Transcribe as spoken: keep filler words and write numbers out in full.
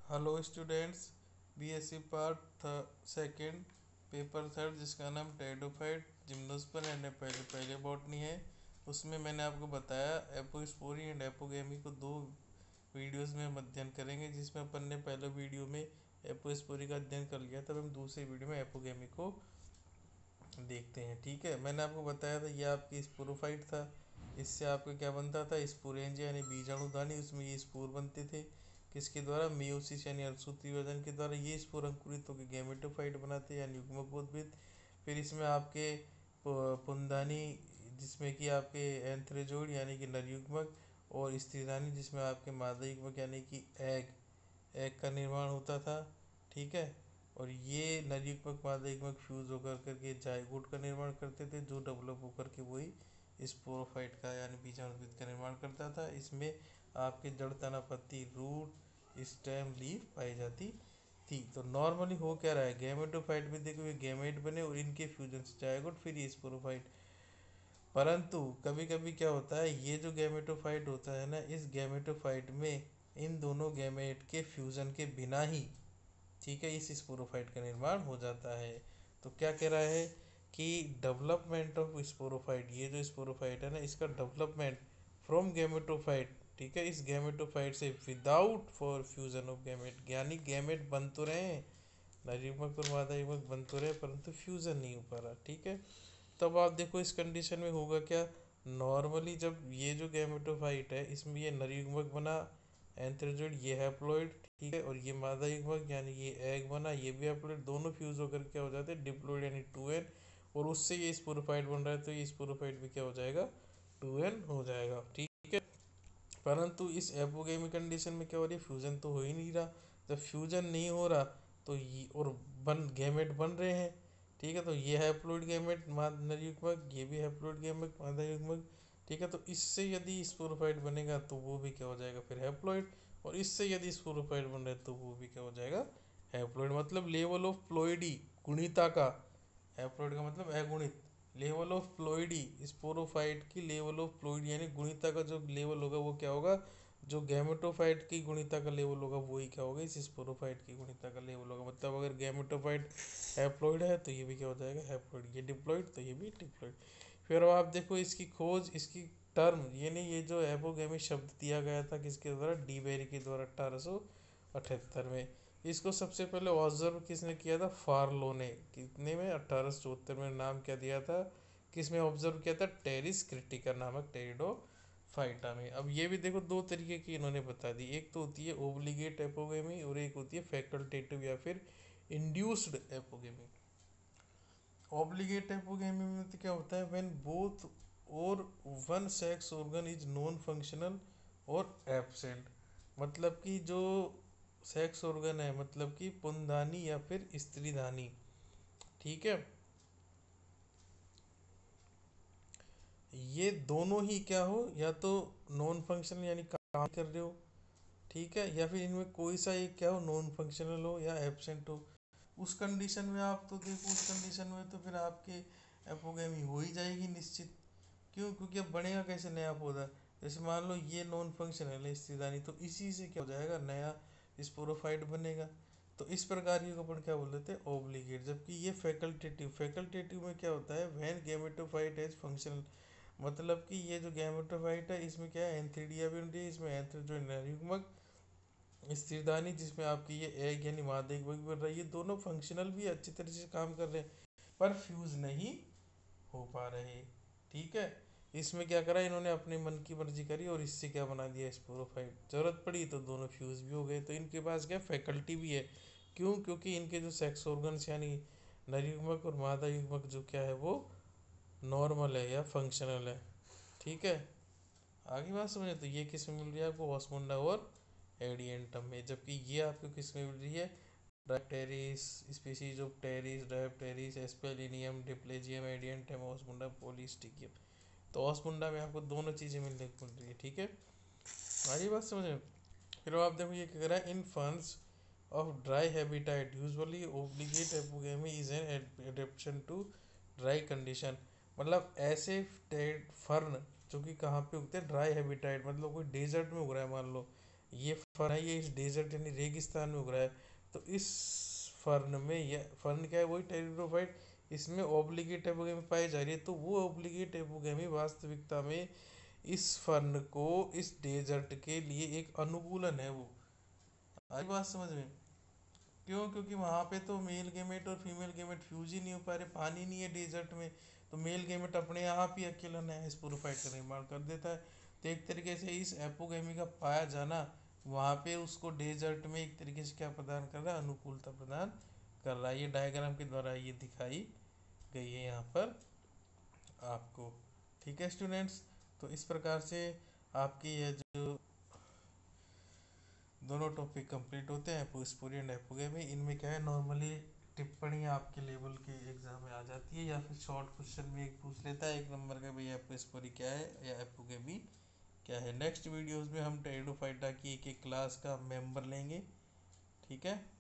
Hello students, BSc part second paper third जिसका नाम pteridophyte gymnosperm and पहले पहले बॉटनी है। उसमें मैंने आपको बताया एपोस्पोरी एंड एपोगेमी को दो वीडियोस में हम अध्ययन करेंगे, जिसमें अपन ने पहले वीडियो में एपोस्पोरी का अध्ययन कर लिया था। अब हम दूसरे वीडियो में एपोगेमी को देखते हैं। ठीक है, मैंने आपको बताया था ये आपकी स्पोरोफाइट था। इससे आपका क्या बनता था, स्पोरेंजिया यानी बीजाणुधानी, उसमें ये स्पोर बनते थे। किसके द्वारा, मेयोसिस यानी अर्धसूत्री विभाजन के द्वारा ये स्पोर अंकुरित होकर गैमेटोफाइट बनाते हैं यानी युग्मकोद्भिद। फिर इसमें आपके पुंदानी जिसमें कि आपके एंथ्रेजोइड यानी कि नर युग्मक, और स्त्रीधानी जिसमें आपके मादा युग्मक यानी कि एग एग का निर्माण होता था। ठीक है, और ये नर युग्मक मादा युग्मक फ्यूज होकर करके जाइगोट का निर्माण करते थे, जो डेवलप होकर के वही स्पोरोफाइट का यानी बीजाणुविद का निर्माण करता था। इसमें आपके जड़, तना, पत्ती, रूट, स्टेम, लीफ पाई जाती थी। तो नॉर्मली हो क्या रहा है, गैमेटोफाइट में देखो ये गैमेट बने और इनके फ्यूजन से जाइगोट, फिर ये स्पोरोफाइट। परंतु कभी कभी क्या होता है, ये जो गैमेटोफाइट होता है ना, इस गैमेटोफाइट में इन दोनों गैमेट के फ्यूजन के बिना ही, ठीक है, इस स्पोरोफाइट का निर्माण हो जाता है। तो क्या कह रहा है कि डेवलपमेंट ऑफ स्पोरोफाइट, ये जो स्पोरोफाइट है ना, इसका डेवलपमेंट फ्रॉम गैमेटोफाइट, ठीक है, इस गैमेटोफाइट से without for fusion of gamete, यानी गैमेट बन तो रहे हैं, नर युग्मक और मादा युग्मक बन तो रहे, परंतु फ्यूजन नहीं हो पा रहा। ठीक है, तब आप देखो इस कंडीशन में होगा क्या, नॉर्मली जब ये जो गैमेटोफाइट है इसमें ये नर युग्मक बना एंथ्रेजोइड, ये हैप्लॉइड, ठीक है, और ये मादा युग्मक यानी ये एग बना, ये भी हैप्लॉइड, दोनों फ्यूज होकर क्या हो जाते हैं, डिप्लॉइड यानी टू एन, और उससे ये स्पोरोफाइट बन रहा है, तो ये स्पोरोफाइट भी क्या हो जाएगा, टू एन हो जाएगा। ठीक है, परंतु इस एपोगेमी कंडीशन में क्या हो रही है, फ्यूजन तो हो ही नहीं रहा। जब फ्यूजन नहीं हो रहा तो ये और बन गैमेट बन रहे हैं। ठीक है, तो ये हैप्लॉइड गैमेट नर युग्मक, ये भी हैप्लॉइड गैमेट मादा युग्मक। ठीक है, तो इससे यदि स्पोरोफाइट बनेगा तो वो भी क्या हो जाएगा, फिर हैप्लॉइड, और इससे यदि स्पोरोफाइट बन रहा है तो वो भी क्या हो जाएगा, हैप्लॉइड। मतलब लेवल ऑफ प्लॉइडी गुणिता का, हैप्लॉइड का मतलब अगुणित, लेवल ऑफ प्लॉइडी स्पोरोफाइट की लेवल ऑफ प्लॉइडी यानी गुणिता का जो लेवल होगा वो क्या होगा, जो गैमेटोफाइट की गुणिता का लेवल होगा वही क्या होगा, इस स्पोरोफाइट की गुणिता का लेवल होगा। मतलब अगर गैमेटोफाइट हैप्लॉइड है तो ये भी क्या हो जाएगा, हैप्लॉइड, ये डिप्लॉइड तो ये भी डिप्लॉइड। फिर अब आप देखो इसकी खोज, इसकी टर्म, यानी ये जो एपोगेमी शब्द दिया गया था किसके द्वारा, डी बेरी के द्वारा अठारह सौ अठहत्तर में। इसको सबसे पहले ऑब्जर्व किसने किया था, फार्लो ने, कितने में, अठारह सौ चौहत्तर में। नाम क्या दिया था, किसमें ऑब्जर्व किया था, टेरिस क्रिटिका नामक टेरिडोफाइटा में। अब ये भी देखो दो तरीके की इन्होंने बता दी, एक तो होती है ओब्लिगेट एपोगेमी और एक होती है फैकल्टेटिव या फिर इंड्यूस्ड एपोगेमी। ऑब्लिगेट एपोगेमी में तो क्या होता है, व्हेन बोथ और one sex organ is non functional और एब्सेंट। मतलब कि जो सेक्स ऑर्गन है, मतलब कि पुंदानी या फिर स्त्रीधानी, ठीक है, ये दोनों ही क्या हो, या तो नॉन फंक्शनल यानी काम कर रहे हो, ठीक है, या फिर इनमें कोई सा एक क्या हो, नॉन फंक्शनल हो या एब्सेंट हो। उस कंडीशन में आप तो देखो, उस कंडीशन में तो फिर आपके एपोगेमी हो ही जाएगी निश्चित। क्यों, क्योंकि अब बनेगा कैसे नया पौधा, जैसे मान लो ये नॉन फंक्शनल है स्त्रीधानी, तो इसी से क्या हो जाएगा, नया स्पोरोफाइट बनेगा। तो इस प्रकार की अपन क्या बोल देते हैं, ओब्लिगेट। जबकि ये फैकल्टेटिव, फैकल्टेटिव में क्या होता है, व्हेन गैमेटोफाइट एज फंक्शनल, मतलब कि ये जो गैमेटोफाइट है इसमें क्या है, एंथीडिया भी होती है, इसमें एंथ्र जो युग्मक, स्त्रीधानी जिसमें आपकी ये एग यानी मादा युग्मक बन रहा है, ये दोनों फंक्शनल भी अच्छी तरह से काम कर रहे हैं, पर फ्यूज नहीं हो पा रहे। ठीक है, इसमें क्या करा इन्होंने, अपने मन की मर्जी करी और इससे क्या बना दिया, स्पोरोफाइट। जरूरत पड़ी तो दोनों फ्यूज भी हो गए। तो इनके पास क्या फैकल्टी भी है, क्यों, क्योंकि इनके जो सेक्स ऑर्गन्स यानी नर युग्मक और मादा युग्मक जो क्या है वो नॉर्मल है या फंक्शनल है। ठीक है, आगे बात समझे। तो ये किस में मिल रही है आपको, ऑस्मुंडा और एडियंटम में। जबकि ये आपको किस में मिल रही है, Dipteris, species of Pteris, Dipteris, Asplenium, Diplazium, Adiantum, Osmunda, Polystichum. तो ऑस्मुंडा में आपको दोनों चीज़ें मिलने को मिल रही है। ठीक है, हमारी बात समझ में। फिर आप देखो ये क्या कह रहा है, in ferns of dry habitat usually obligate apogamy is an adaptation to dry condition. मतलब ऐसे फर्न जो कि कहाँ पे उगते हैं, ड्राई हैबिटाइट, मतलब कोई डेजर्ट में उग रहा है मान लो, ये फर्न है, ये इस डेजर्ट यानी रेगिस्तान में उग रहा है। तो इस फर्न में, यह फर्न क्या है, वही टेरिडोफाइट, इसमें ओब्लिगेट एपोगेमी पाई जा रही है। तो वो ओब्लिगेट एपोगेमी वास्तविकता में इस फर्न को इस डेजर्ट के लिए एक अनुकूलन है। वो आई बात समझ में? क्यों? क्योंकि वहाँ पे तो मेल गेमेट और फीमेल गेमेट फ्यूज ही नहीं हो पा रहे, पानी नहीं है डेजर्ट में। तो मेल गेमेट अपने आप ही अकेला नया स्पोरोफाइट का निर्माण कर देता है। तो एक तरीके से इस एपोगेमी का पाया जाना वहाँ पे उसको डेजर्ट में एक तरीके से क्या प्रदान कर रहा है, अनुकूलता प्रदान कर रहा है। ये डायग्राम के द्वारा ये दिखाई गई है यहाँ पर आपको। ठीक है स्टूडेंट्स, तो इस प्रकार से आपकी ये जो दोनों टॉपिक कंप्लीट होते हैं, एपोस्पोरी एंड एपोगेमी। इनमें क्या है, नॉर्मली टिप्पणी आपके लेवल के एग्जाम में आ जाती है, या फिर शॉर्ट क्वेश्चन में एक पूछ लेता है एक नंबर का, भाई एपोस्पोरी क्या है या एपोगेमी क्या है। नेक्स्ट वीडियोस में हम टेरिडोफाइटा की एक एक क्लास का मेंबर लेंगे। ठीक है।